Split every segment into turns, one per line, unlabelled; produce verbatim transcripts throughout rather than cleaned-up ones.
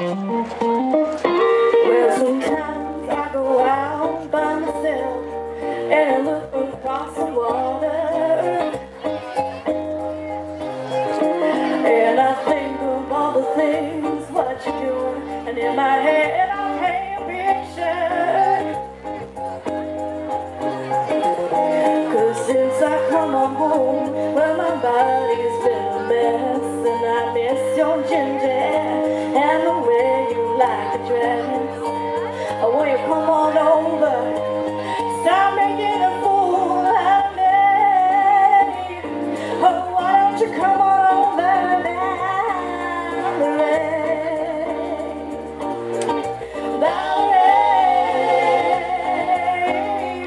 Well, sometimes I go out by myself and I look across the water, and I think of all the things what you're doing, and in my head I paint a picture. Cause since I come on home, well, my body's been a mess, and I miss your ginger hair and the way you like to dress. Oh, will you come on over? Stop making a fool out of me. Oh, why don't you come on over now, Valerie? Valerie,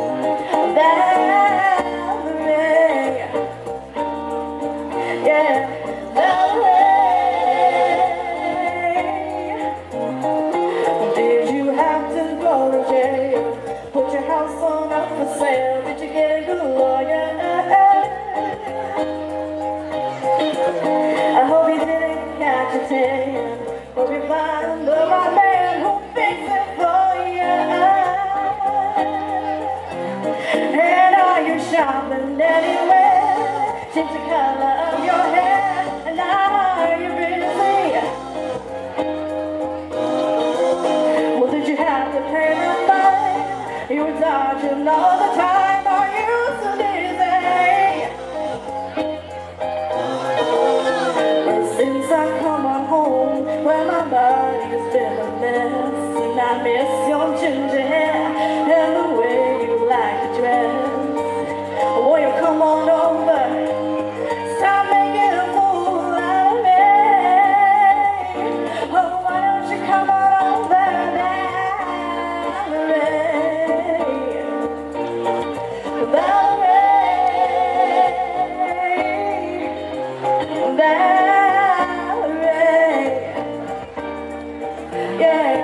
Valerie, yeah, Valerie. Did you have to go to jail? Put your house on up for sale? Did you get a good lawyer? I hope you didn't catch a tan. Hope you find the right man who'll fix it for you. And are you shopping anywhere? Change the color of your hair. And are you busy? Well, did you have to pay the fine? You were dodging all the time. Are you so dizzy? And since I come on home, well, my body's been a mess, and I miss your ginger hair and the way you like to dress. Will you come on over? Stop making a fool out of me. Oh, why don't you come on over now, Valerie? Valerie, Valerie, yeah,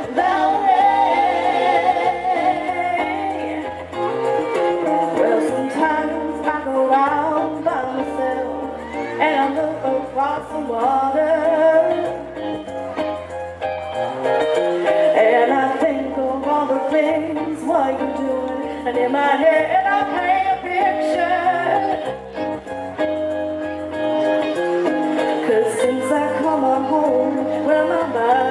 Valerie. Well, sometimes I go out by myself and I look across the water, and I think of all the things what you're doing, and in my head I paint a picture. Cause since I come on home, well, my body